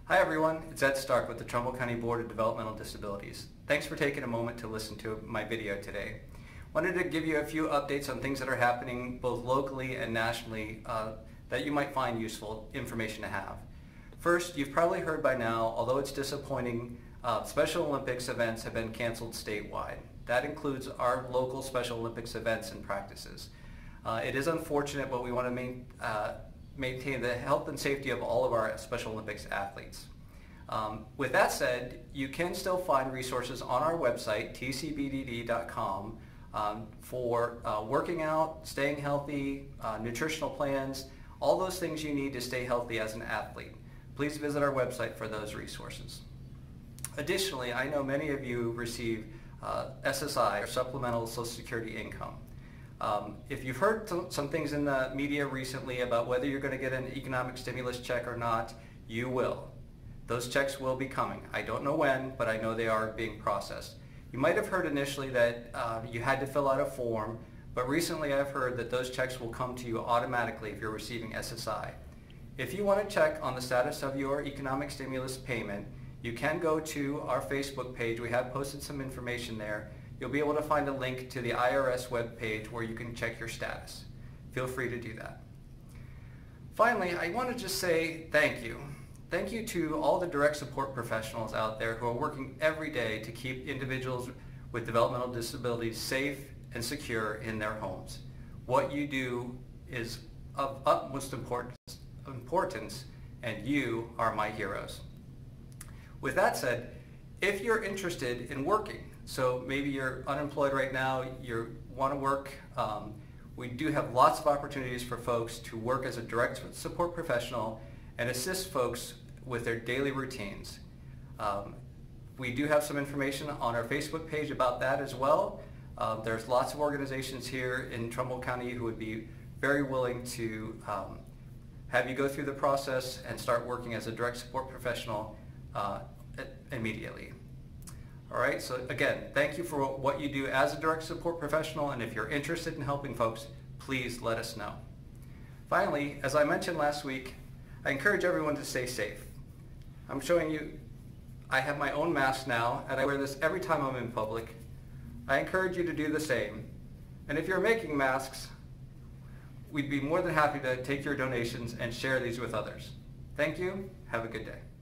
Hi everyone, it's Ed Stark with the Trumbull County Board of Developmental Disabilities. Thanks for taking a moment to listen to my video today. Wanted to give you a few updates on things that are happening both locally and nationally that you might find useful information to have. First, you've probably heard by now, although it's disappointing, Special Olympics events have been canceled statewide. That includes our local Special Olympics events and practices. It is unfortunate, but we want to maintain the health and safety of all of our Special Olympics athletes. With that said, you can still find resources on our website, tcbdd.com, for working out, staying healthy, nutritional plans, all those things you need to stay healthy as an athlete. Please visit our website for those resources. Additionally, I know many of you receive SSI, or Supplemental Social Security Income. If you've heard some things in the media recently about whether you're going to get an economic stimulus check or not, you will. Those checks will be coming. I don't know when, but I know they are being processed. You might have heard initially that you had to fill out a form, but recently I've heard that those checks will come to you automatically if you're receiving SSI. If you want to check on the status of your economic stimulus payment, you can go to our Facebook page. We have posted some information there. You'll be able to find a link to the IRS webpage where you can check your status. Feel free to do that. Finally, I want to just say thank you. Thank you to all the direct support professionals out there who are working every day to keep individuals with developmental disabilities safe and secure in their homes. What you do is of utmost importance, and you are my heroes. With that said, if you're interested in working, so maybe you're unemployed right now, you want to work, we do have lots of opportunities for folks to work as a direct support professional and assist folks with their daily routines. We do have some information on our Facebook page about that as well. There's lots of organizations here in Trumbull County who would be very willing to have you go through the process and start working as a direct support professional immediately. All right, so again, thank you for what you do as a direct support professional, and if you're interested in helping folks, please let us know. Finally, as I mentioned last week, I encourage everyone to stay safe. I'm showing you, I have my own mask now, and I wear this every time I'm in public. I encourage you to do the same. And if you're making masks, we'd be more than happy to take your donations and share these with others. Thank you. Have a good day.